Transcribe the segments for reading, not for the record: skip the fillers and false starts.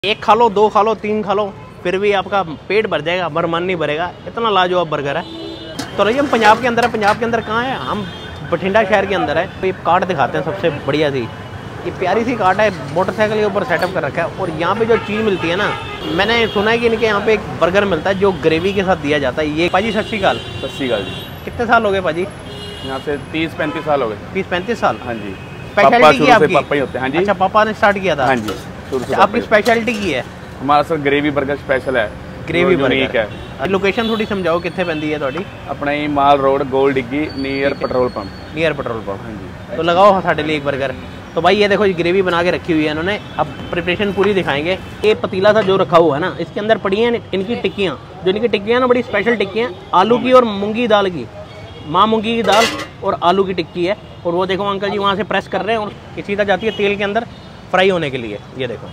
एक खा लो, दो खा लो, तीन खा लो, फिर भी आपका पेट भर जाएगा, मगर मन नहीं भरेगा। इतना लाजवाब बर्गर है। तो रही हम पंजाब के अंदर है। पंजाब के अंदर कहाँ है? हम बठिंडा शहर के अंदर है। तो ये कार्ट दिखाते हैं सबसे बढ़िया सी। ये प्यारी सी कार्ट है, मोटरसाइकिल के ऊपर सेटअप कर रखा है। और यहाँ पे जो चीज़ मिलती है ना, मैंने सुना है कि इनके यहाँ पे एक बर्गर मिलता है जो ग्रेवी के साथ दिया जाता है। ये पाजी सत श्री अकाल। सत श्री अकाल जी। कितने साल हो गए पाजी? यहाँ से 30-35 साल हो गए। 30-35 साल? हाँ जी। स्पेशलिटी की आपकी? पापा ही होते हैं। हाँ जी। अच्छा, पापा ने स्टार्ट किया था? हाँ जी, शुरू से। आपकी स्पेशलिटी की है? हमारा सर ग्रेवी बर्गर स्पेशल है। ग्रेवी बर्गर है। लोकेशन थोड़ी समझाओ, कितने पैंदी है थोड़ी? अपना ही माल Road, Gol Diggi, near petrol pump. Near petrol pump. हाँ जी। तो लगाओ साढ़े लिए एक बर्गर। तो भाई ये देखो, ये ग्रेवी बना के रखी हुई है इन्होंने। अब प्रिपरेशन पूरी दिखाएंगे। ये पतीला सा जो रखा हुआ है ना, इसके अंदर पड़ी हैं इनकी टिक्कियाँ। जो इनकी टिक्कियाँ ना, बड़ी स्पेशल टिक्कियाँ, आलू की और मूंगी दाल की। माँ मूंगी की दाल और आलू की टिक्की है। और वो देखो अंकल जी वहाँ से प्रेस कर रहे हैं और ये सीधा जाती है तेल के अंदर फ्राई होने के लिए। ये देखो,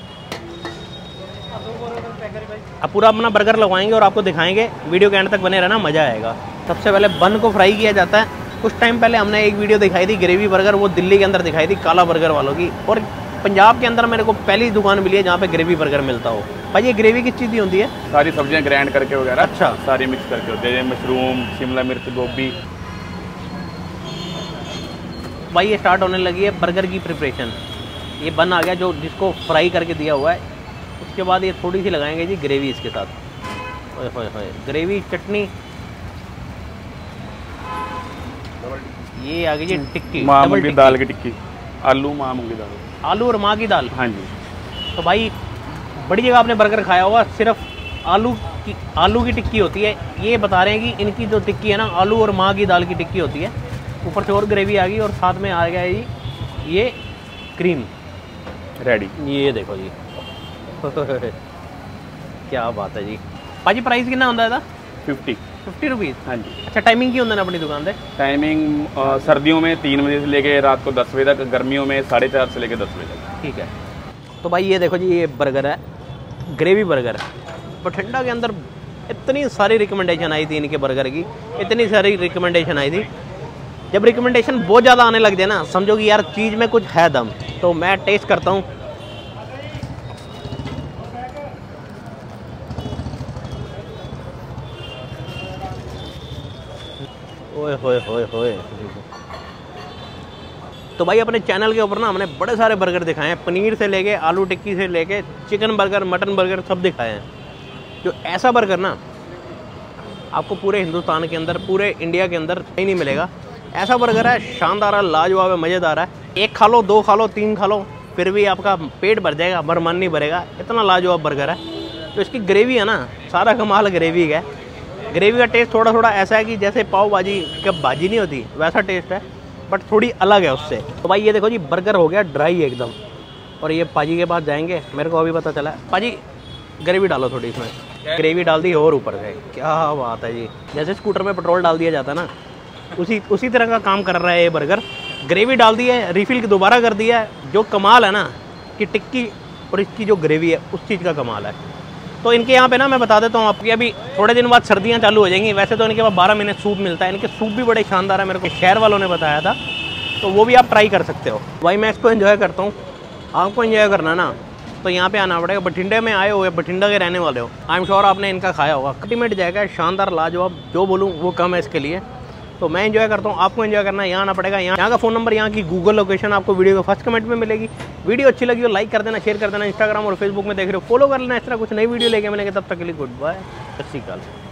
अब पूरा अपना बर्गर लगवाएंगे और आपको दिखाएंगे। वीडियो के एंड तक बने रहना, मज़ा आएगा। सबसे पहले बन को फ्राई किया जाता है। कुछ टाइम पहले हमने एक वीडियो दिखाई थी ग्रेवी बर्गर, वो दिल्ली के अंदर दिखाई थी काला बर्गर वालों की। और पंजाब के अंदर मेरे को पहली दुकान मिली है जहाँ पे ग्रेवी बर्गर मिलता हो। भाई ये ग्रेवी किस चीज़ की होती है? सारी सब्जियाँ ग्राइंड करके वगैरह। अच्छा। सारी मिक्स करके होती है, मशरूम, शिमला मिर्च, गोभी। भाई ये स्टार्ट होने लगी है बर्गर की प्रिपरेशन। ये बन आ गया जो जिसको फ्राई करके दिया हुआ है। उसके बाद ये थोड़ी सी लगाएंगे जी ग्रेवी इसके साथ। ओए होए होए, ग्रेवी चटनी। ये आ गई जी टिक्की, माँ मूंगी दाल की टिक्की। आलू माँ मूंगी दाल। आलू और माँ की दाल। हाँ जी। तो भाई बड़ी जगह आपने बर्गर खाया होगा, सिर्फ आलू की टिक्की होती है। ये बता रहे हैं कि इनकी जो टिक्की है ना, आलू और माँ की दाल की टिक्की होती है। ऊपर से और ग्रेवी आ गई और साथ में आ गया जी ये क्रीम रेडी। ये देखो जी क्या बात है जी। भाजी प्राइस कितना होता है? 50 रुपीज़। हाँ जी। अच्छा, टाइमिंग की होता है अपनी दुकान पे? टाइमिंग सर्दियों में 3 बजे से लेके रात को 10 बजे तक, गर्मियों में 4:30 से लेके 10 बजे तक। ठीक है। तो भाई ये देखो जी, ये बर्गर है, ग्रेवी बर्गर। बठिंडा के अंदर इतनी सारी रिकमेंडेशन आई थी इनके बर्गर की, इतनी सारी रिकमेंडेशन आई थी। जब रिकमेंडेशन बहुत ज़्यादा आने लग जाए ना, समझो कि यार चीज़ में कुछ है दम। तो मैं टेस्ट करता हूँ। ओए होए होए होए। तो भाई अपने चैनल के ऊपर ना हमने बड़े सारे बर्गर दिखाए हैं, पनीर से लेके आलू टिक्की से लेके चिकन बर्गर, मटन बर्गर, सब दिखाए हैं। जो ऐसा बर्गर ना आपको पूरे हिंदुस्तान के अंदर, पूरे इंडिया के अंदर कहीं नहीं मिलेगा। ऐसा बर्गर है, शानदार है, लाजवाब है, मज़ेदार है। एक खा लो, दो खा लो, तीन खा लो, फिर भी आपका पेट भर जाएगा, मगर मन नहीं भरेगा। इतना लाजवाब बर्गर है। तो इसकी ग्रेवी है ना, सारा कमाल ग्रेवी का है। ग्रेवी का टेस्ट थोड़ा थोड़ा ऐसा है कि जैसे पाव भाजी की भाजी नहीं होती, वैसा टेस्ट है, बट थोड़ी अलग है उससे। तो भाई ये देखो जी, बर्गर हो गया ड्राई एकदम। और ये पाजी के पास जाएंगे, मेरे को अभी पता चला। पाजी ग्रेवी डालो थोड़ी इसमें। ग्रेवी डाल दी और ऊपर से। क्या बात है जी, जैसे स्कूटर में पेट्रोल डाल दिया जाता है ना, उसी तरह का काम कर रहा है ये बर्गर। ग्रेवी डाल दी है, रिफिल दोबारा कर दिया है। जो कमाल है ना कि टिक्की और इसकी जो ग्रेवी है, उस चीज़ का कमाल है। तो इनके यहाँ पे ना मैं बता देता हूँ आपकी, अभी थोड़े दिन बाद सर्दियाँ चालू हो जाएंगी। वैसे तो इनके पास 12 महीने सूप मिलता है। इनके सूप भी बड़े शानदार है, मेरे को शहर वालों ने बताया था। तो वो भी आप ट्राई कर सकते हो। भाई मैं इसको एंजॉय करता हूँ, आपको एंजॉय करना ना तो यहाँ पे आना पड़ेगा। बठिंडे में आए हो, बठिंडा के रहने वाले हो, आई एम श्योर आपने इनका खाया होगा। अल्टीमेट जाएगा, शानदार, लाजवाब, जो बोलूँ वो कम है इसके लिए। तो मैं एंजॉय करता हूँ, आपको एंजॉय करना है, यहाँ आना पड़ेगा। यहाँ का फ़ोन नंबर, यहाँ की गूगल लोकेशन आपको वीडियो के फर्स्ट कमेंट में मिलेगी। वीडियो अच्छी लगी हो लाइक कर देना, शेयर कर देना। इंस्टाग्राम और फेसबुक में देख रहे हो, फॉलो कर लेना। इस तरह कुछ नई वीडियो लेके मिलेंगे, तब तक के लिए गुड बाय, सत श्री अकाल।